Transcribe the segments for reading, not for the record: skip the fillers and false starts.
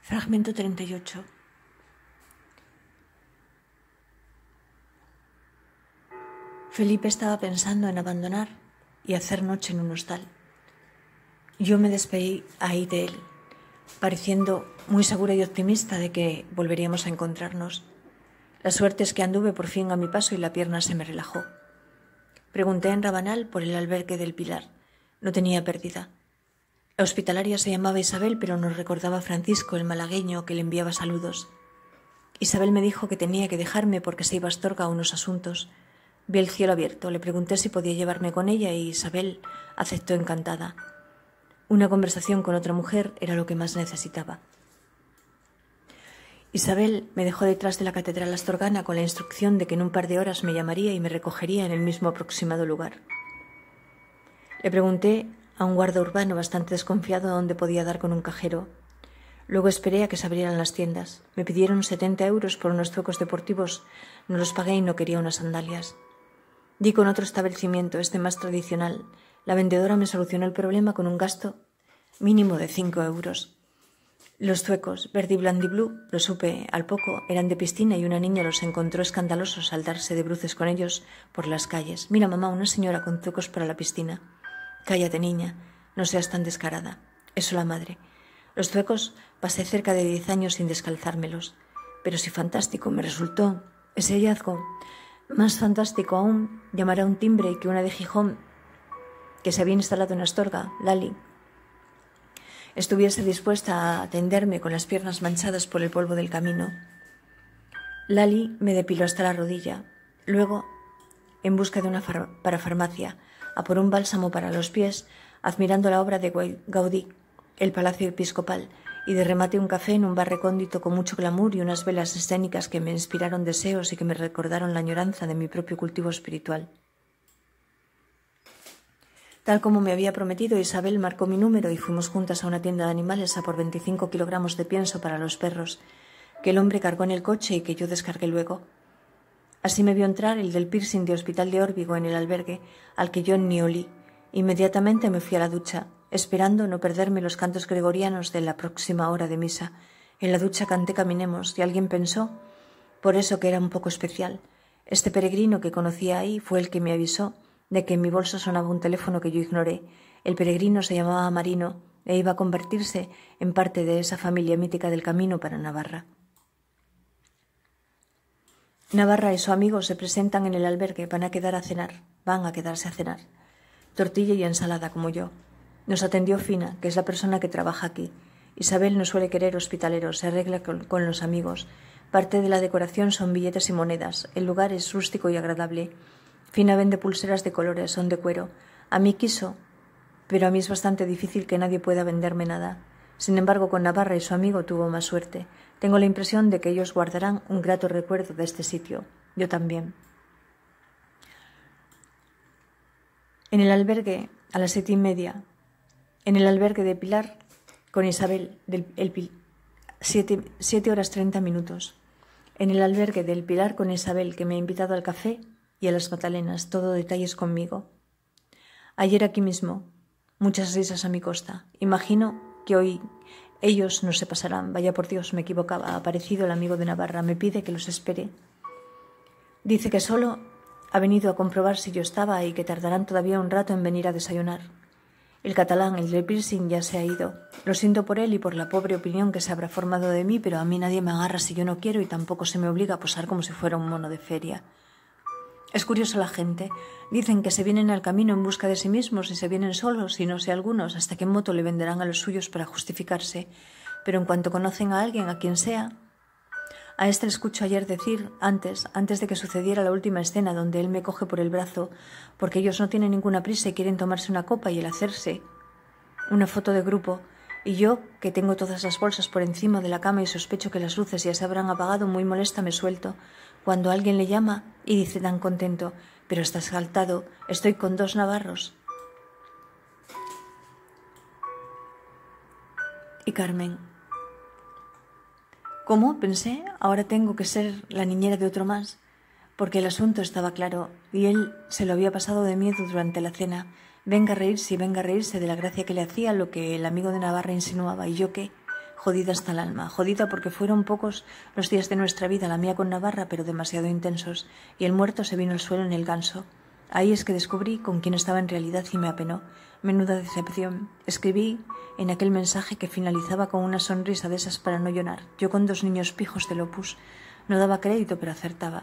Fragmento 38. Felipe estaba pensando en abandonar y hacer noche en un hostal. Yo me despedí ahí de él, pareciendo muy segura y optimista de que volveríamos a encontrarnos. La suerte es que anduve por fin a mi paso y la pierna se me relajó. Pregunté en Rabanal por el albergue del Pilar. No tenía pérdida. La hospitalaria se llamaba Isabel, pero nos recordaba a Francisco, el malagueño, que le enviaba saludos. Isabel me dijo que tenía que dejarme porque se iba a Astorga a unos asuntos. Vi el cielo abierto, le pregunté si podía llevarme con ella y Isabel aceptó encantada. Una conversación con otra mujer era lo que más necesitaba. Isabel me dejó detrás de la catedral astorgana con la instrucción de que en un par de horas me llamaría y me recogería en el mismo aproximado lugar. Le pregunté a un guarda urbano bastante desconfiado a dónde podía dar con un cajero. Luego esperé a que se abrieran las tiendas. Me pidieron 70 euros por unos zuecos deportivos. No los pagué y no quería unas sandalias. Di con otro establecimiento, este más tradicional. La vendedora me solucionó el problema con un gasto mínimo de 5 euros. Los zuecos, verde y blandiblú, lo supe al poco, eran de piscina y una niña los encontró escandalosos al darse de bruces con ellos por las calles. Mira, mamá, una señora con zuecos para la piscina. Cállate, niña, no seas tan descarada. Eso la madre. Los zuecos pasé cerca de 10 años sin descalzármelos. Pero si fantástico me resultó ese hallazgo. Más fantástico aún, llamar a un timbre que una de Gijón, que se había instalado en Astorga, Lali, estuviese dispuesta a atenderme con las piernas manchadas por el polvo del camino. Lali me depiló hasta la rodilla. Luego, en busca de una parafarmacia, a por un bálsamo para los pies, admirando la obra de Gaudí, el Palacio Episcopal, y de remate un café en un bar recóndito con mucho glamour y unas velas escénicas que me inspiraron deseos y que me recordaron la añoranza de mi propio cultivo espiritual. Tal como me había prometido, Isabel marcó mi número y fuimos juntas a una tienda de animales a por 25 kilogramos de pienso para los perros, que el hombre cargó en el coche y que yo descargué luego. Así me vio entrar el del piercing de Hospital de Órbigo en el albergue, al que yo ni olí. Inmediatamente me fui a la ducha, esperando no perderme los cantos gregorianos de la próxima hora de misa. En la ducha canté Caminemos y alguien pensó, por eso que era un poco especial. Este peregrino que conocía ahí fue el que me avisó de que en mi bolsa sonaba un teléfono que yo ignoré. El peregrino se llamaba Marino e iba a convertirse en parte de esa familia mítica del camino para Navarra. Navarra y su amigo se presentan en el albergue, van a quedarse a cenar. Tortilla y ensalada, como yo. Nos atendió Fina, que es la persona que trabaja aquí. Isabel no suele querer hospitaleros, se arregla con los amigos. Parte de la decoración son billetes y monedas. El lugar es rústico y agradable. Fina vende pulseras de colores, son de cuero. A mí quiso, pero a mí es bastante difícil que nadie pueda venderme nada. Sin embargo, con Navarra y su amigo tuvo más suerte. Tengo la impresión de que ellos guardarán un grato recuerdo de este sitio. Yo también. En el albergue, a las 7:30, en el albergue de Pilar, con Isabel, 7 horas 30 minutos. En el albergue del Pilar con Isabel, que me ha invitado al café y a las magdalenas, todo detalles conmigo. Ayer aquí mismo, muchas risas a mi costa. Imagino que hoy ellos no se pasarán. Vaya por Dios, me equivocaba. Ha aparecido el amigo de Navarra. Me pide que los espere. Dice que solo ha venido a comprobar si yo estaba y que tardarán todavía un rato en venir a desayunar. El catalán, el del piercing, ya se ha ido. Lo siento por él y por la pobre opinión que se habrá formado de mí, pero a mí nadie me agarra si yo no quiero y tampoco se me obliga a posar como si fuera un mono de feria. Es curioso la gente. Dicen que se vienen al camino en busca de sí mismos y se vienen solos y no sé algunos hasta qué moto le venderán a los suyos para justificarse. Pero en cuanto conocen a alguien, a quien sea... A este le escucho ayer decir, antes de que sucediera la última escena donde él me coge por el brazo, porque ellos no tienen ninguna prisa y quieren tomarse una copa y el hacerse una foto de grupo, y yo, que tengo todas las bolsas por encima de la cama y sospecho que las luces ya se habrán apagado, muy molesta me suelto, cuando alguien le llama y dice tan contento, pero estás saltado, estoy con 2 navarros. Y Carmen... ¿Cómo? Pensé, ahora tengo que ser la niñera de otro más, porque el asunto estaba claro y él se lo había pasado de miedo durante la cena. Venga a reírse de la gracia que le hacía lo que el amigo de Navarra insinuaba. ¿Y yo qué? jodida hasta el alma, jodida porque fueron pocos los días de nuestra vida, la mía con Navarra, pero demasiado intensos, y el muerto se vino al suelo en el ganso. Ahí es que descubrí con quién estaba en realidad y me apenó. Menuda decepción. Escribí en aquel mensaje que finalizaba con una sonrisa de esas para no llorar. Yo con 2 niños pijos del Opus. No daba crédito, pero acertaba.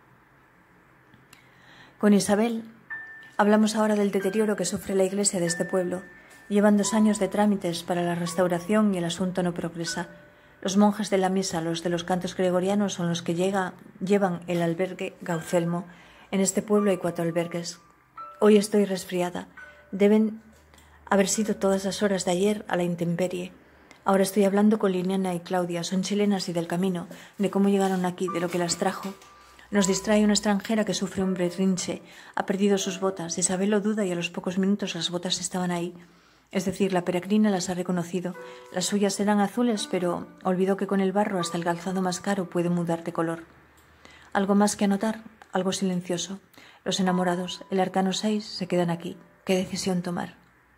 Con Isabel hablamos ahora del deterioro que sufre la iglesia de este pueblo. Llevan 2 años de trámites para la restauración y el asunto no progresa. Los monjes de la misa, los de los cantos gregorianos, son los que llevan el albergue Gaucelmo. En este pueblo hay 4 albergues. Hoy estoy resfriada. Deben haber sido todas las horas de ayer a la intemperie. Ahora estoy hablando con Liliana y Claudia. Son chilenas y del camino, de cómo llegaron aquí, de lo que las trajo. Nos distrae una extranjera que sufre un berrinche. Ha perdido sus botas. Isabel lo duda y a los pocos minutos las botas estaban ahí. Es decir, la peregrina las ha reconocido. Las suyas eran azules, pero olvidó que con el barro hasta el calzado más caro puede mudar de color. Algo más que anotar, algo silencioso. Los enamorados, el arcano 6, se quedan aquí. ¿Qué decisión tomar?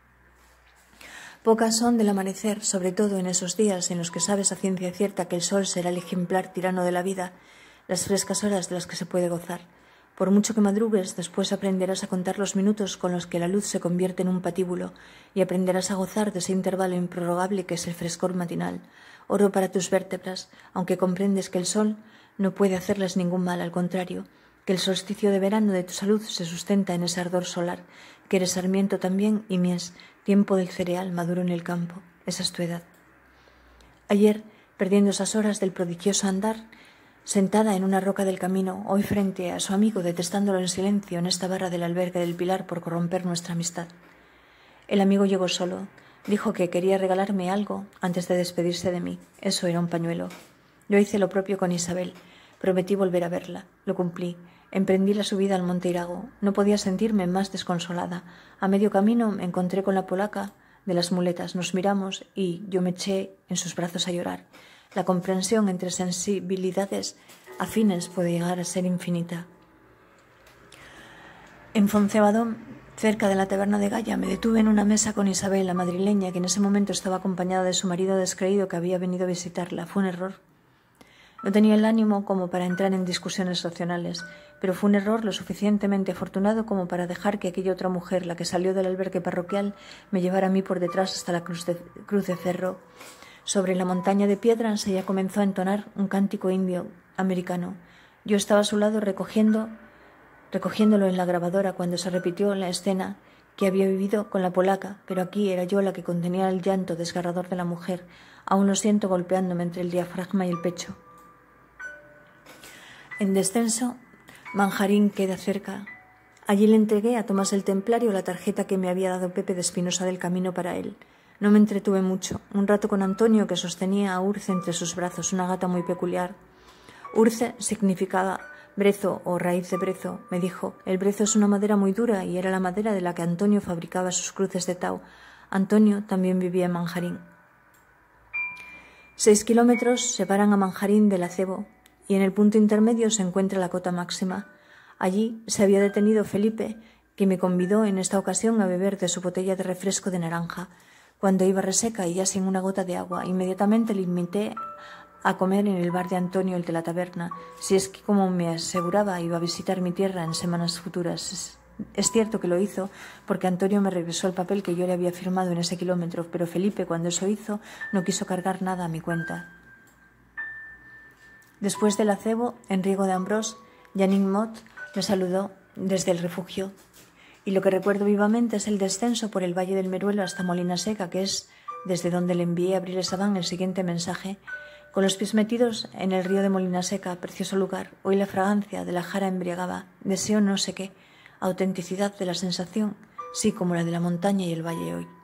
Pocas son del amanecer, sobre todo en esos días en los que sabes a ciencia cierta que el sol será el ejemplar tirano de la vida, las frescas horas de las que se puede gozar. Por mucho que madrugues, después aprenderás a contar los minutos con los que la luz se convierte en un patíbulo y aprenderás a gozar de ese intervalo improrrogable que es el frescor matinal, oro para tus vértebras, aunque comprendes que el sol no puede hacerles ningún mal, al contrario, que el solsticio de verano de tu salud se sustenta en ese ardor solar, que eres sarmiento también y mies, tiempo del cereal maduro en el campo. Esa es tu edad. Ayer, perdiendo esas horas del prodigioso andar, sentada en una roca del camino, hoy frente a su amigo, detestándolo en silencio en esta barra del albergue del Pilar por corromper nuestra amistad. El amigo llegó solo. Dijo que quería regalarme algo antes de despedirse de mí. Eso era un pañuelo. Yo hice lo propio con Isabel. Prometí volver a verla. Lo cumplí. Emprendí la subida al Monte Irago. No podía sentirme más desconsolada. A medio camino me encontré con la polaca de las muletas. Nos miramos y yo me eché en sus brazos a llorar. La comprensión entre sensibilidades afines puede llegar a ser infinita. En Foncebadón, cerca de la taberna de Gaya, me detuve en una mesa con Isabel, la madrileña, que en ese momento estaba acompañada de su marido descreído que había venido a visitarla. Fue un error. No tenía el ánimo como para entrar en discusiones racionales, pero fue un error lo suficientemente afortunado como para dejar que aquella otra mujer, la que salió del albergue parroquial, me llevara a mí por detrás hasta la cruz de ferro. Sobre la montaña de piedras ella comenzó a entonar un cántico indio americano. Yo estaba a su lado recogiéndolo en la grabadora cuando se repitió la escena que había vivido con la polaca, pero aquí era yo la que contenía el llanto desgarrador de la mujer. Aún lo siento golpeándome entre el diafragma y el pecho. En descenso, Manjarín queda cerca. Allí le entregué a Tomás el Templario la tarjeta que me había dado Pepe de Espinosa del Camino para él. No me entretuve mucho. Un rato con Antonio, que sostenía a Urce entre sus brazos, una gata muy peculiar. Urce significaba brezo o raíz de brezo, me dijo. El brezo es una madera muy dura y era la madera de la que Antonio fabricaba sus cruces de tau. Antonio también vivía en Manjarín. 6 kilómetros separan a Manjarín del acebo y en el punto intermedio se encuentra la cota máxima. Allí se había detenido Felipe, que me convidó en esta ocasión a beber de su botella de refresco de naranja. Cuando iba reseca y ya sin una gota de agua, inmediatamente le invité a comer en el bar de Antonio, el de la taberna, si es que, como me aseguraba, iba a visitar mi tierra en semanas futuras. Es cierto que lo hizo, porque Antonio me regresó el papel que yo le había firmado en ese kilómetro, pero Felipe, cuando eso hizo, no quiso cargar nada a mi cuenta. Después del acebo, en Riego de Ambrós, Janine Mott me saludó desde el refugio. Y lo que recuerdo vivamente es el descenso por el Valle del Meruelo hasta Molina Seca, que es desde donde le envié a Abril Sabán el siguiente mensaje. Con los pies metidos en el río de Molina Seca, precioso lugar, hoy la fragancia de la jara embriagaba, deseo no sé qué, autenticidad de la sensación, sí como la de la montaña y el valle hoy.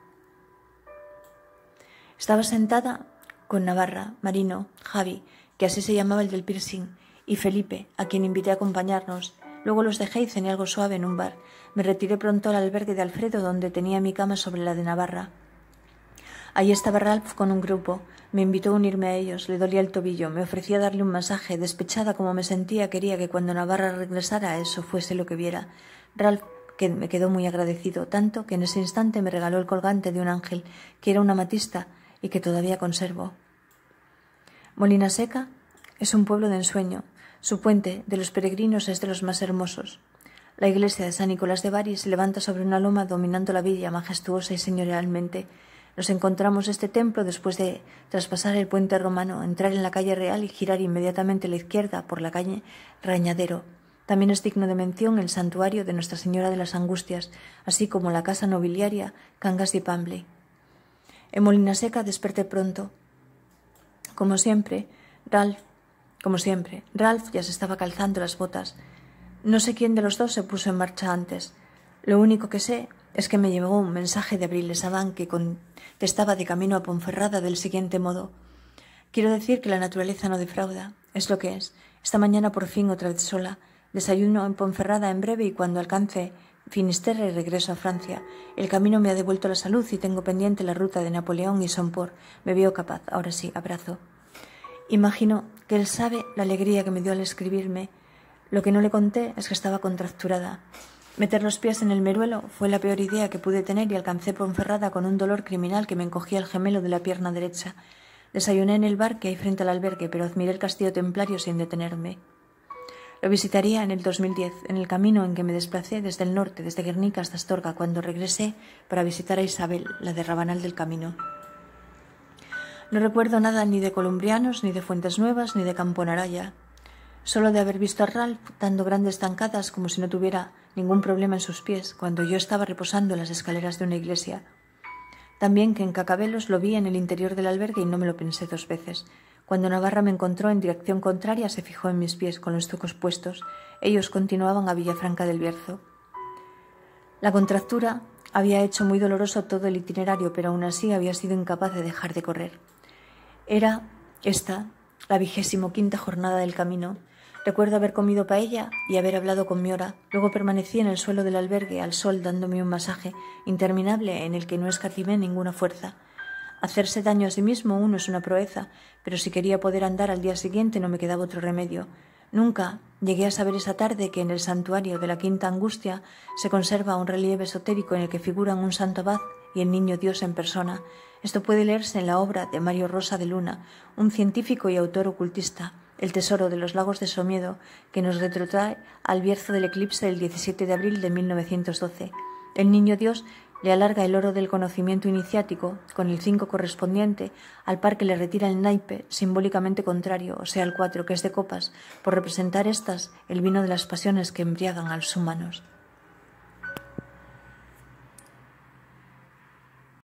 Estaba sentada con Navarra, Marino, Javi, que así se llamaba el del piercing, y Felipe, a quien invité a acompañarnos. Luego los dejé y cené algo suave en un bar. Me retiré pronto al albergue de Alfredo, donde tenía mi cama sobre la de Navarra. Allí estaba Ralph con un grupo. Me invitó a unirme a ellos. Le dolía el tobillo. Me ofrecía darle un masaje. Despechada como me sentía, quería que cuando Navarra regresara eso fuese lo que viera. Ralph me quedó muy agradecido, tanto que en ese instante me regaló el colgante de un ángel, que era una amatista y que todavía conservo. Molina Seca es un pueblo de ensueño. Su puente de los peregrinos es de los más hermosos. La iglesia de San Nicolás de Bari se levanta sobre una loma dominando la villa majestuosa y señorialmente. Nos encontramos este templo después de traspasar el puente romano, entrar en la calle Real y girar inmediatamente a la izquierda por la calle Rañadero. También es digno de mención el santuario de Nuestra Señora de las Angustias, así como la casa nobiliaria Cangas di Pamble. En Molina Seca desperté pronto. Como siempre, Ralph ya se estaba calzando las botas. No sé quién de los dos se puso en marcha antes. Lo único que sé es que me llegó un mensaje de Abril Sabán que contestaba de camino a Ponferrada del siguiente modo. Quiero decir que la naturaleza no defrauda. Es lo que es. Esta mañana por fin otra vez sola. Desayuno en Ponferrada en breve y cuando alcance Finisterre regreso a Francia. El camino me ha devuelto la salud y tengo pendiente la ruta de Napoleón y Somport. Me veo capaz. Ahora sí, abrazo. Imagino que él sabe la alegría que me dio al escribirme. Lo que no le conté es que estaba contracturada. Meter los pies en el Meruelo fue la peor idea que pude tener y alcancé Ponferrada con un dolor criminal que me encogía el gemelo de la pierna derecha. Desayuné en el bar que hay frente al albergue, pero admiré el castillo templario sin detenerme. Lo visitaría en el 2010, en el camino en que me desplacé desde el norte, desde Guernica hasta Astorga, cuando regresé para visitar a Isabel, la de Rabanal del Camino. No recuerdo nada ni de Columbrianos, ni de Fuentes Nuevas, ni de Camponaraya. Solo de haber visto a Ralph dando grandes zancadas como si no tuviera ningún problema en sus pies cuando yo estaba reposando en las escaleras de una iglesia. También que en Cacabelos lo vi en el interior del albergue y no me lo pensé dos veces. Cuando Navarra me encontró en dirección contraria se fijó en mis pies con los zucos puestos. Ellos continuaban a Villafranca del Bierzo. La contractura había hecho muy doloroso todo el itinerario, pero aún así había sido incapaz de dejar de correr. Era esta la 25ª jornada del camino. Recuerdo haber comido paella y haber hablado con Miora. Luego permanecí en el suelo del albergue al sol dándome un masaje interminable en el que no escatimé ninguna fuerza. Hacerse daño a sí mismo uno es una proeza, pero si quería poder andar al día siguiente no me quedaba otro remedio. Nunca llegué a saber esa tarde que en el santuario de la Quinta Angustia se conserva un relieve esotérico en el que figuran un santo abad y el niño Dios en persona. Esto puede leerse en la obra de Mario Rosa de Luna, un científico y autor ocultista, El tesoro de los lagos de Somiedo, que nos retrotrae al Bierzo del eclipse del 17 de abril de 1912. El niño Dios le alarga el oro del conocimiento iniciático, con el 5 correspondiente, al par que le retira el naipe, simbólicamente contrario, o sea el 4, que es de copas, por representar estas el vino de las pasiones que embriagan a los humanos.